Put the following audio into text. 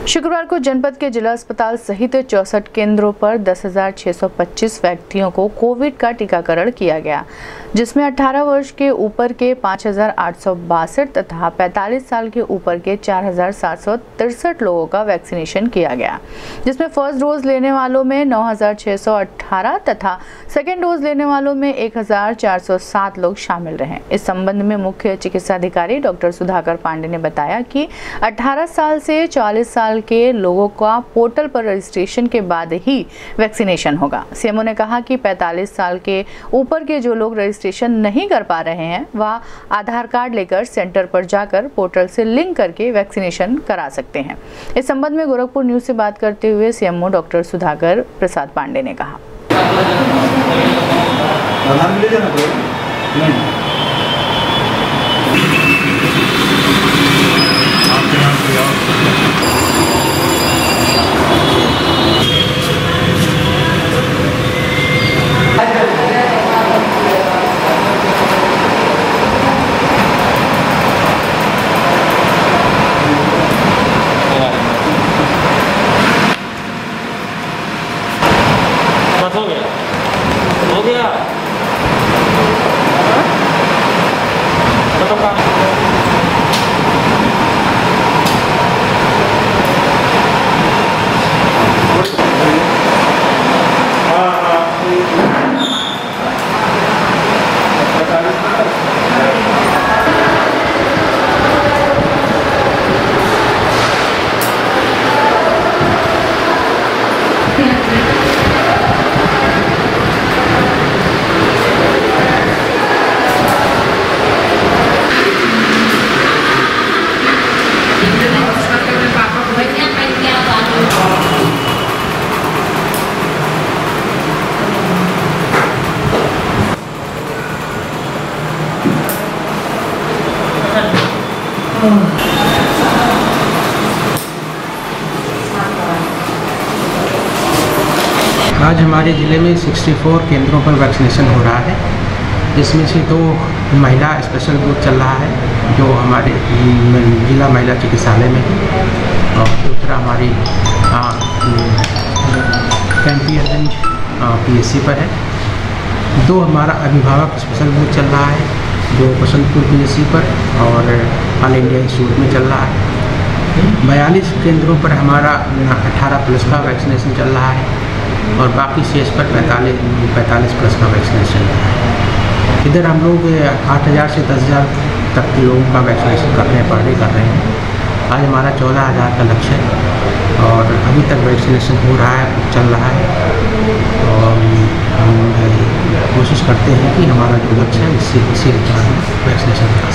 शुक्रवार को जनपद के जिला अस्पताल सहित 64 केंद्रों पर 10,625 व्यक्तियों को कोविड का टीकाकरण किया गया, जिसमें 18 वर्ष के ऊपर के 5,862 तथा 45 साल के ऊपर के 4,763 लोगों का वैक्सीनेशन किया गया, जिसमें फर्स्ट डोज लेने वालों में 9,618 तथा सेकेंड डोज लेने वालों में 1,407 लोग शामिल रहे। इस संबंध में मुख्य चिकित्सा अधिकारी डॉक्टर सुधाकर पांडे ने बताया कि 18 साल से 40 साल के लोगों का पोर्टल पर रजिस्ट्रेशन के बाद ही वैक्सीनेशन होगा। सीएमओ ने कहा कि 45 साल के ऊपर के जो लोग रजिस्ट्रेशन नहीं कर पा रहे हैं वह आधार कार्ड लेकर सेंटर पर जाकर पोर्टल से लिंक करके वैक्सीनेशन करा सकते हैं। इस संबंध में गोरखपुर न्यूज से बात करते हुए सीएमओ डॉक्टर सुधाकर प्रसाद पांडे ने कहा। हो गया आज हमारे ज़िले में 64 केंद्रों पर वैक्सीनेशन हो रहा है, जिसमें से 2 महिला स्पेशल बूथ चल रहा है जो हमारे जिला महिला चिकित्सालय में है, और दूसरा हमारी कैंपियरगंज PSC पर है। 2 हमारा अभिभावक स्पेशल बूथ चल रहा है जो बसंतपुर PSC पर और ऑल इंडिया इंस्टीट्यूट में चल रहा है। 42 केंद्रों पर हमारा 18+ का वैक्सीनेशन चल रहा है और बाकी शेष पर 45+ का वैक्सीनेशन चल रहा है। इधर हम लोग 8,000 से 10,000 तक के लोगों का वैक्सीनेशन कर रहे हैं, पर डे कर रहे हैं। आज हमारा 14,000 का लक्ष्य है और अभी तक वैक्सीनेशन हो रहा है, चल रहा है, और हम कोशिश करते हैं कि हमारा जो लक्ष्य है इसी वैक्सीनेशन